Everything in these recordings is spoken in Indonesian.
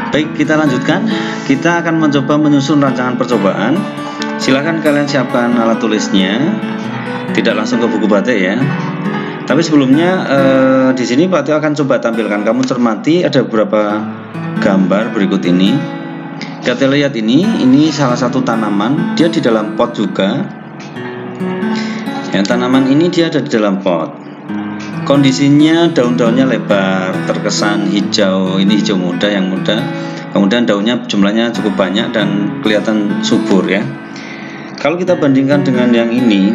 Baik, kita lanjutkan. Kita akan mencoba menyusun rancangan percobaan. Silakan kalian siapkan alat tulisnya. Tidak langsung ke buku batik ya. Tapi sebelumnya di sini Pak Tio akan coba tampilkan. Kamu cermati ada beberapa gambar berikut ini. Kita lihat ini salah satu tanaman. Dia di dalam pot juga. Yang tanaman ini dia ada di dalam pot. Kondisinya daun-daunnya lebar, terkesan hijau. Ini hijau muda, yang muda. Kemudian daunnya jumlahnya cukup banyak dan kelihatan subur ya. Kalau kita bandingkan dengan yang ini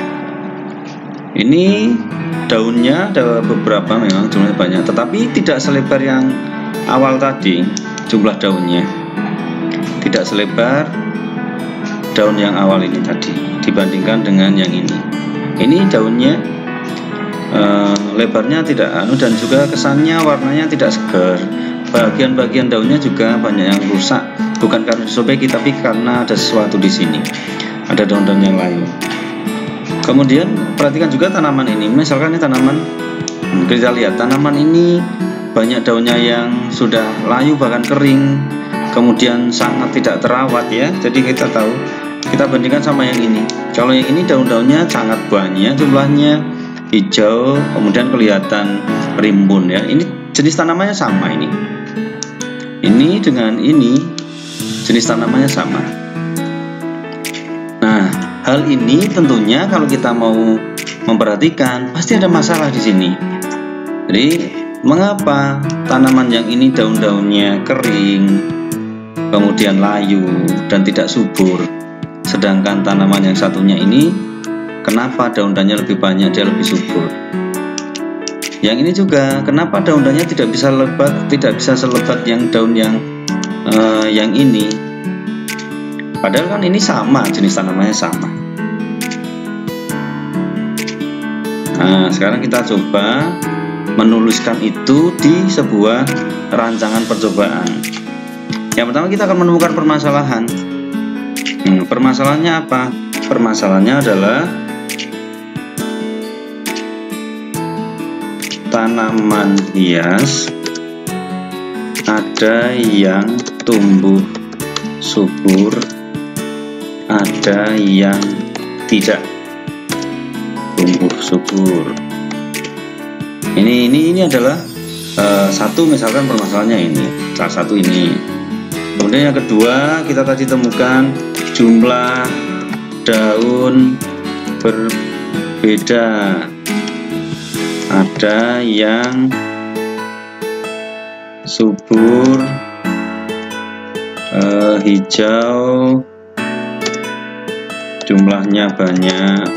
daunnya ada beberapa, memang jumlahnya banyak, tetapi tidak selebar yang awal tadi. Jumlah daunnya tidak selebar daun yang awal ini tadi dibandingkan dengan yang ini. Ini daunnya lebarnya tidak dan juga kesannya warnanya tidak segar. Bagian-bagian daunnya juga banyak yang rusak, bukan karena disobeki tapi karena ada sesuatu di sini. Ada daun-daun yang layu. Kemudian perhatikan juga tanaman ini. Misalkan ini tanaman, kita lihat tanaman ini banyak daunnya yang sudah layu bahkan kering. Kemudian sangat tidak terawat ya. Jadi kita tahu, kita bandingkan sama yang ini. Kalau yang ini daun-daunnya sangat banyak jumlahnya, hijau, kemudian kelihatan rimbun ya. Ini jenis tanamannya sama ini. Ini dengan ini jenis tanamannya sama. Nah, hal ini tentunya kalau kita mau memperhatikan pasti ada masalah di sini. Jadi, mengapa tanaman yang ini daun-daunnya kering, kemudian layu dan tidak subur, sedangkan tanaman yang satunya ini kenapa daun-daunnya lebih banyak, dia lebih subur? Yang ini juga kenapa daun-daunnya tidak bisa selebat yang daun yang ini? Padahal kan ini sama, jenis tanamannya sama. Nah, sekarang kita coba menuliskan itu di sebuah rancangan percobaan. Yang pertama kita akan menemukan permasalahan. Permasalahannya apa? Permasalahannya adalah tanaman hias ada yang tumbuh subur, ada yang tidak tumbuh subur. Ini adalah satu, misalkan permasalahannya ini, salah satu ini. Kemudian yang kedua kita tadi temukan jumlah daun berbeda. Ada yang subur, hijau, jumlahnya banyak.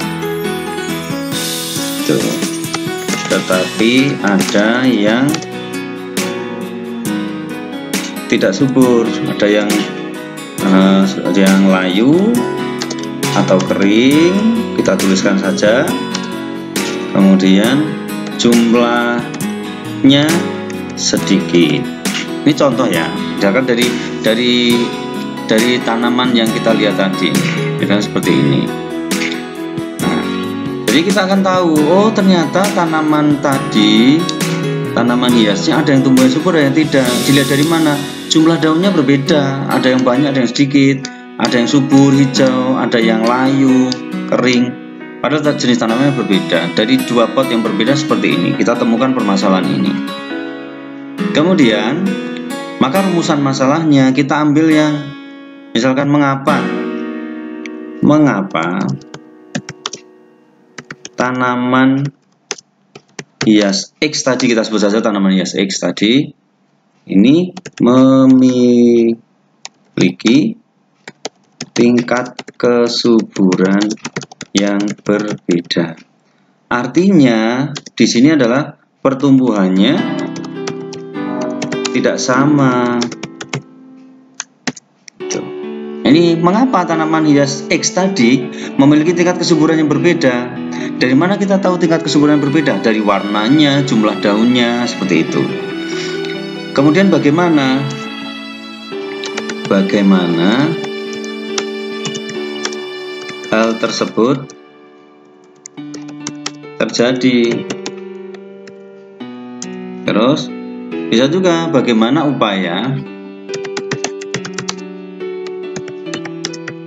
Tuh. Tetapi ada yang tidak subur, ada yang layu atau kering. Kita tuliskan saja. Kemudian jumlahnya sedikit. Ini contoh ya, misalkan dari tanaman yang kita lihat tadi, misalkan seperti ini. Nah, jadi kita akan tahu, oh ternyata tanaman tadi, tanaman hiasnya ada yang tumbuhnya subur, ada yang tidak. Dilihat dari mana? Jumlah daunnya berbeda, ada yang banyak, ada yang sedikit, ada yang subur, hijau, ada yang layu, kering. Padahal jenis tanamannya berbeda. Dari dua pot yang berbeda seperti ini, kita temukan permasalahan ini. Kemudian, maka rumusan masalahnya kita ambil yang misalkan mengapa tanaman hias X tadi, kita sebut saja tanaman hias X tadi, ini memiliki tingkat kesuburan yang berbeda. Artinya di sini adalah pertumbuhannya tidak sama. Tuh. Ini mengapa tanaman hias X tadi memiliki tingkat kesuburan yang berbeda? Dari mana kita tahu tingkat kesuburan yang berbeda? Dari warnanya, jumlah daunnya, seperti itu. Kemudian bagaimana hal tersebut terjadi? Terus bisa juga bagaimana upaya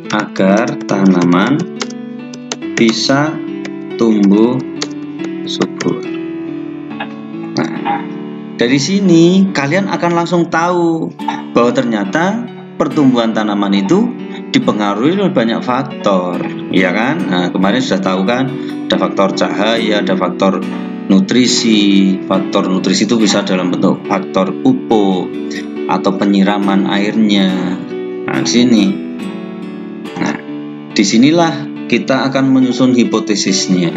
agar tanaman bisa tumbuh subur. Nah, dari sini kalian akan langsung tahu bahwa ternyata pertumbuhan tanaman itu dipengaruhi oleh banyak faktor, ya kan? Nah, kemarin sudah tahu kan, ada faktor cahaya, ada faktor nutrisi. Faktor nutrisi itu bisa dalam bentuk faktor pupuk atau penyiraman airnya. Nah, di sini. Nah, disinilah kita akan menyusun hipotesisnya.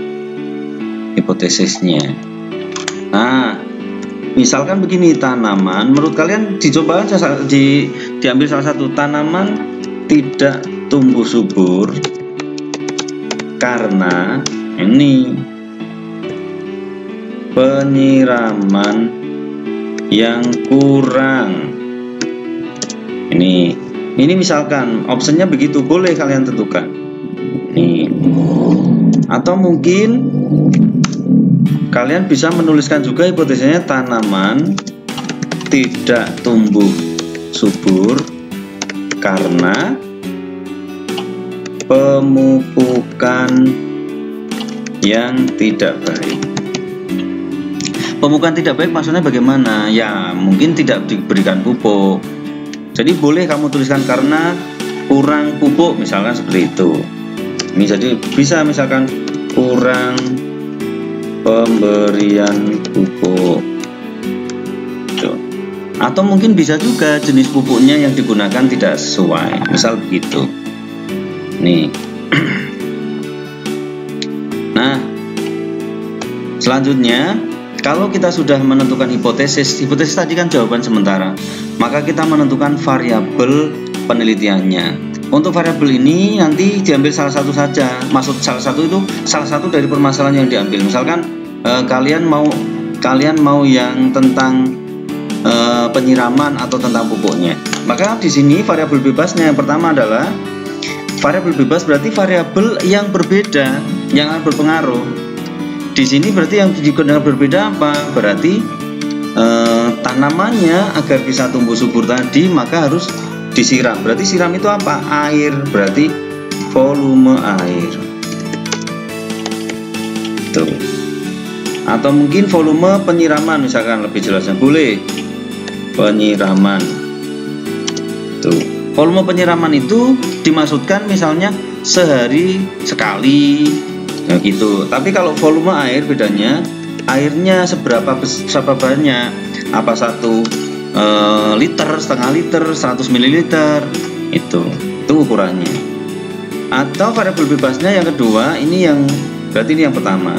Nah, misalkan begini, tanaman, menurut kalian dicoba aja diambil salah satu tanaman tidak tumbuh subur karena ini penyiraman yang kurang. Ini misalkan optionnya begitu, boleh kalian tentukan. Nih. Atau mungkin kalian bisa menuliskan juga hipotesisnya tanaman tidak tumbuh subur karena pemupukan yang tidak baik. Pemupukan tidak baik maksudnya bagaimana? Ya, mungkin tidak diberikan pupuk. Jadi boleh kamu tuliskan karena kurang pupuk, misalkan seperti itu. Ini jadi bisa misalkan kurang pemberian pupuk. Atau mungkin bisa juga jenis pupuknya yang digunakan tidak sesuai, misal begitu. Nih. Nah, selanjutnya kalau kita sudah menentukan hipotesis tadi kan jawaban sementara, maka kita menentukan variabel penelitiannya. Untuk variabel ini nanti diambil salah satu saja. Maksud salah satu dari permasalahan yang diambil. Misalkan kalian mau yang tentang penyiraman atau tentang pupuknya. Maka di sini variabel bebasnya yang pertama adalah variabel bebas, berarti variabel yang berbeda yang akan berpengaruh. Di sini berarti yang digunakan berbeda apa? Berarti tanamannya agar bisa tumbuh subur tadi maka harus disiram. Berarti siram itu apa? Air. Berarti volume air. Tuh. Atau mungkin volume penyiraman, misalkan lebih jelasnya boleh penyiraman. Tuh. Volume penyiraman itu dimaksudkan misalnya sehari sekali, nah gitu. Tapi kalau volume air bedanya, airnya seberapa banyak? Apa 1 liter, setengah liter, 100 ml, itu ukurannya. Atau variabel bebasnya yang kedua, berarti ini yang pertama.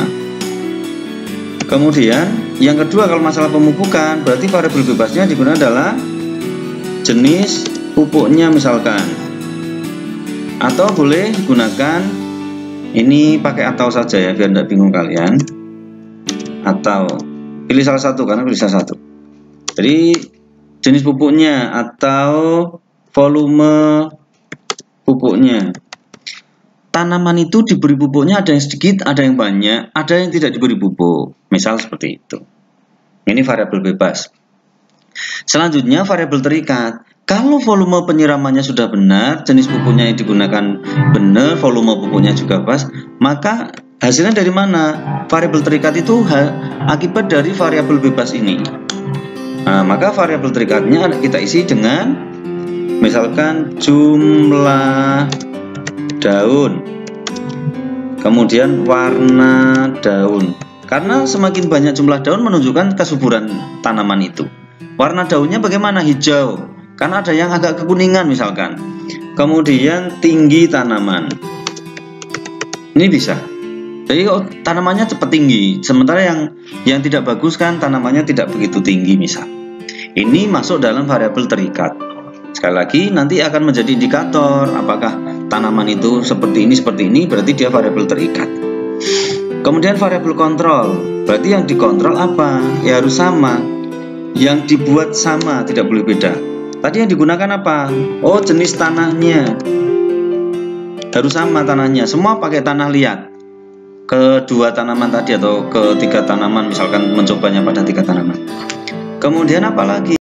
Kemudian yang kedua kalau masalah pemupukan, berarti variabel bebasnya digunakan adalah jenis pupuknya misalkan. Atau boleh gunakan ini pakai atau saja ya biar tidak bingung kalian. Atau pilih salah satu karena pilih salah satu. Jadi jenis pupuknya atau volume pupuknya. Tanaman itu diberi pupuknya ada yang sedikit, ada yang banyak, ada yang tidak diberi pupuk. Misal seperti itu. Ini variabel bebas. Selanjutnya variabel terikat. Kalau volume penyiramannya sudah benar, jenis pupuknya yang digunakan benar, volume pupuknya juga pas, maka hasilnya dari mana? Variabel terikat itu akibat dari variabel bebas ini. Nah, maka variabel terikatnya kita isi dengan misalkan jumlah daun, kemudian warna daun. Karena semakin banyak jumlah daun menunjukkan kesuburan tanaman itu. Warna daunnya bagaimana? Hijau, karena ada yang agak kekuningan misalkan. Kemudian tinggi tanaman. Ini bisa. Jadi tanamannya cepat tinggi, sementara yang tidak bagus kan tanamannya tidak begitu tinggi misal. Ini masuk dalam variabel terikat. Sekali lagi nanti akan menjadi indikator apakah tanaman itu seperti ini, berarti dia variabel terikat. Kemudian variabel kontrol, berarti yang dikontrol apa? Ya harus sama. Yang dibuat sama, tidak boleh beda. Tadi yang digunakan apa? Oh, jenis tanahnya. Harus sama tanahnya, semua pakai tanah liat. Kedua tanaman tadi atau ketiga tanaman misalkan mencobanya pada 3 tanaman. Kemudian apa lagi?